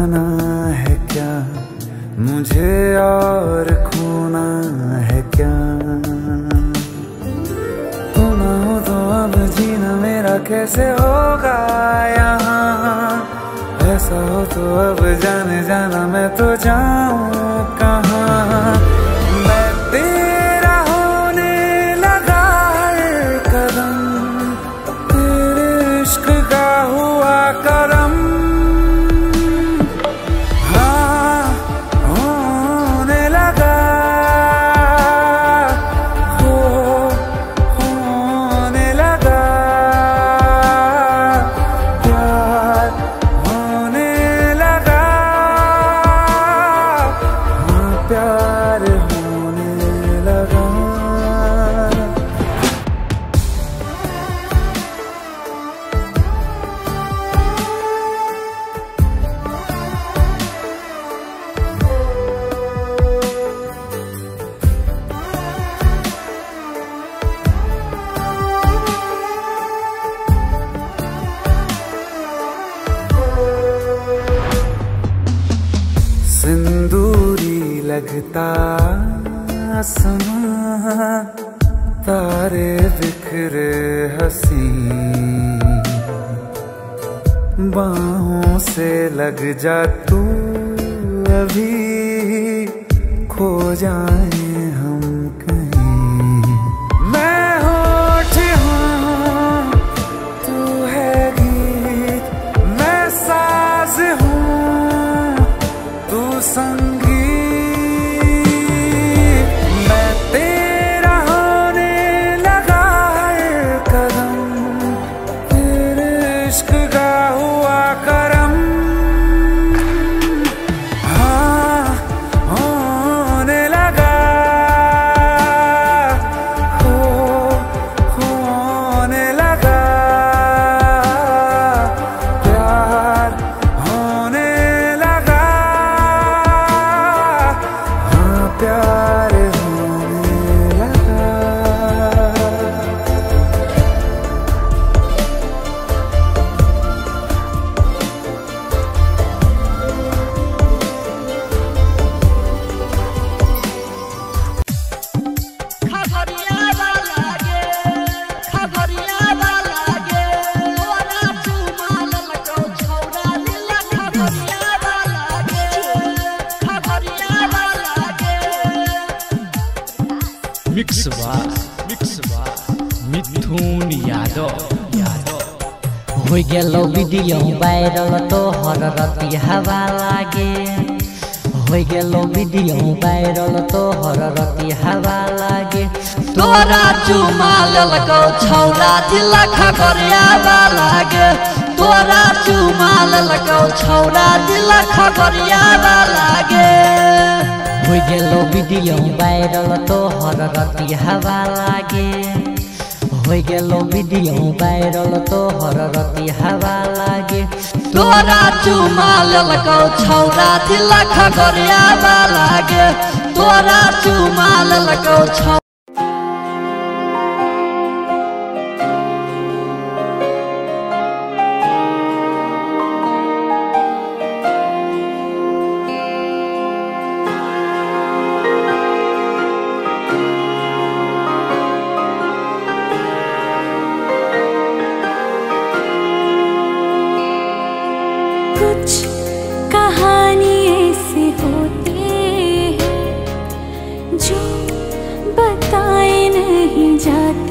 पाना है क्या, मुझे और खोना है क्या। तुम हो तो अब जीना मेरा कैसे होगा यहाँ। ऐसा हो तो अब जाने जाना मैं तो जाऊँ कहाँ। मैं तेरा होने लगा हर कदम, तेरे इश्क का हुआ करम। हाँ होने लगा, होने लगा प्यार, होने लगा हाँ प्यार होने लगा। सिंदूरी लगता आसमां, तारे बिखरे हंसी। बाहों से लग जा तू अभी, खो जाए हम कहीं। मैं होठ हूँ तू है गीत, मैं साज हूँ तू संगीत। मैं तेरा होने लगा हर कदम, तेरे इश्क का हुआ करम। हाँ होने लगा, होने लगा प्यार होने लगा हाँ प्यार होने लगा। मिक्स मिथुन यादव। हो गेलो वीडियो वायरल तोहर रति हवा लागे। हो गेलो वीडियो वायरल तोहर रति हवा लागे। तोरा चुमा ललको छौरा दिल खगरिया लागे। तोरा चुमा ललको छौरा दिल खगरिया लागे। हो गेलो वीडियो वायरल तोहर रति हवा लागे। हो गेलो वीडियो वायरल तोहर रति हवा लागे। तोरा चुमा ललको छौरा दिल खगरिया लागे। तोरा चुमा ललको छौरा। कुछ कहानी ऐसे होते हैं जो बताए नहीं जाते।